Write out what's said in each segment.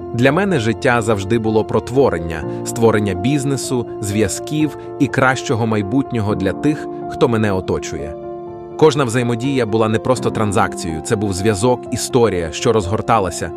Для мене життя завжди було про творення, створення бізнесу, зв'язків і кращого майбутнього для тих, хто мене оточує. Кожна взаємодія була не просто транзакцією, це був зв'язок, історія, що розгорталася.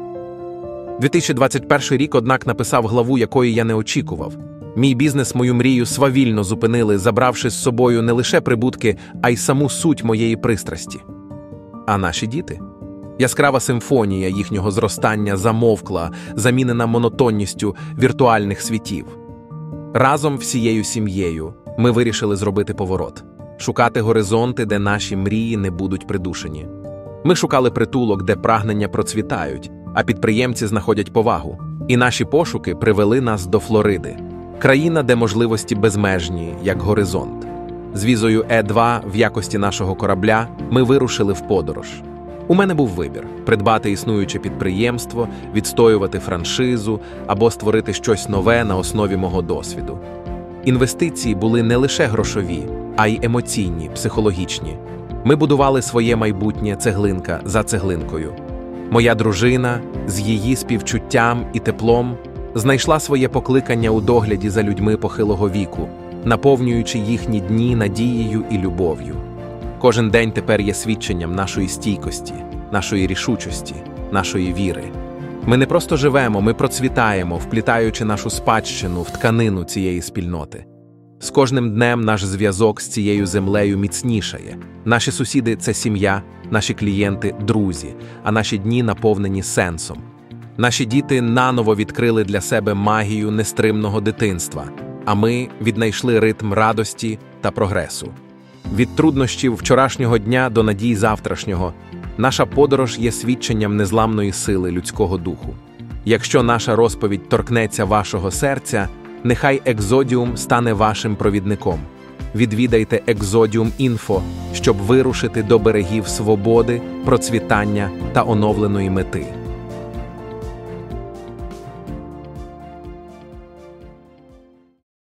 2021 рік, однак, написав главу, якої я не очікував. Мій бізнес, мою мрію свавільно зупинили, забравши з собою не лише прибутки, а й саму суть моєї пристрасті. А наші діти? Яскрава симфонія їхнього зростання замовкла, замінена монотонністю віртуальних світів. Разом всією сім'єю ми вирішили зробити поворот. Шукати горизонти, де наші мрії не будуть придушені. Ми шукали притулок, де прагнення процвітають, а підприємці знаходять повагу. І наші пошуки привели нас до Флориди. Країна, де можливості безмежні, як горизонт. З візою Е2 в якості нашого корабля ми вирушили в подорож. У мене був вибір – придбати існуюче підприємство, відстоювати франшизу або створити щось нове на основі мого досвіду. Інвестиції були не лише грошові, а й емоційні, психологічні. Ми будували своє майбутнє цеглинка за цеглинкою. Моя дружина з її співчуттям і теплом знайшла своє покликання у догляді за людьми похилого віку, наповнюючи їхні дні надією і любов'ю. Кожен день тепер є свідченням нашої стійкості, нашої рішучості, нашої віри. Ми не просто живемо, ми процвітаємо, вплітаючи нашу спадщину в тканину цієї спільноти. З кожним днем наш зв'язок з цією землею міцнішає. Наші сусіди – це сім'я, наші клієнти – друзі, а наші дні наповнені сенсом. Наші діти наново відкрили для себе магію нестримного дитинства, а ми віднайшли ритм радості та прогресу. Від труднощів вчорашнього дня до надій завтрашнього наша подорож є свідченням незламної сили людського духу. Якщо наша розповідь торкнеться вашого серця, нехай Екзодіум стане вашим провідником. Відвідайте Екзодіум.Інфо, щоб вирушити до берегів свободи, процвітання та оновленої мети.